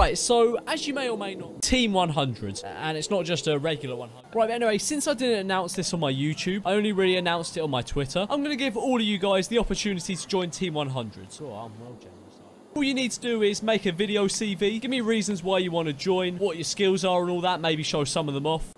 Right, so as you may or may not, Team 100, and it's not just a regular 100. Right, but anyway, since I didn't announce this on my YouTube, I only really announced it on my Twitter. I'm going to give all of you guys the opportunity to join Team 100. So I'm well generous. All you need to do is make a video CV, give me reasons why you want to join, what your skills are and all that, maybe show some of them off.